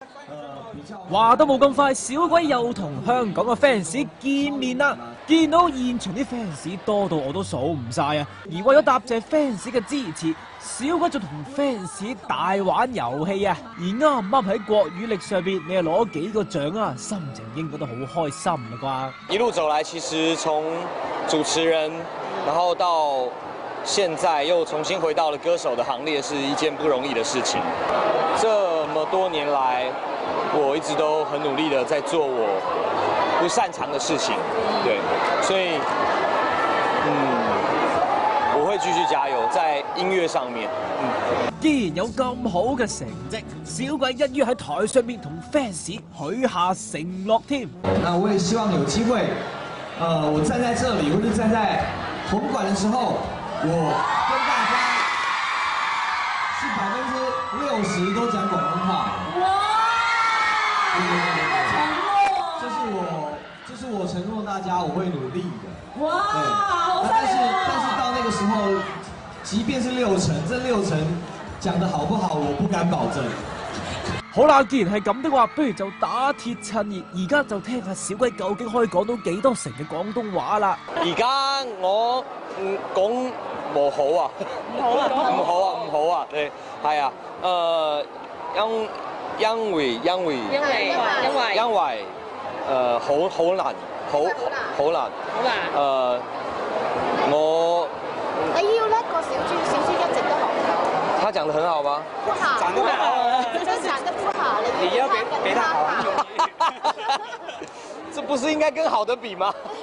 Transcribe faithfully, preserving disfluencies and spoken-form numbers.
話都冇咁快，小鬼又同香港嘅 fans 見面啦！見到現場啲 fans 多到我都數唔晒啊！而為咗答謝 fans 嘅支持，小鬼仲同 fans 大玩遊戲啊！而啱啱喺國語力上邊，你又攞幾個獎啊，心情應該都好開心啦啩！ 一路走來，其實從主持人，然後到現在又重新回到了歌手的行列，是一件不容易的事情。這麼多年來，我一直都很努力的在做我不擅長的事情，對，所以，嗯，我會繼續加油在音樂上面。嗯， 既然有咁好嘅成績，小鬼一於喺台上面同 fans 許下承諾添。 那我也希望有機會，呃，我站在這裡或者站在紅館的時候，我跟大家是百分之六十都講廣東話。對對對對，這是我，這是我承諾大家我會努力的。哇，好犀利！但是但是到那個時候，即便是六成，這六成講得好不好，我不敢保證。 好啦，既然係咁的話，不如就打鐵趁熱，而家就聽下小鬼究竟可以講到幾多成嘅廣東話啦。 而家我嗯講冇好啊，唔好啊，唔好啊，唔好啊，對，係啊，誒因因為因為因為因為因為誒好好難，好好難，好難，誒我你要叻過小豬，小豬一直都學唔到。 他講得很好嗎？ 不好，不好，真講得不好，你要給給他好。 這不是應該跟好的比嗎？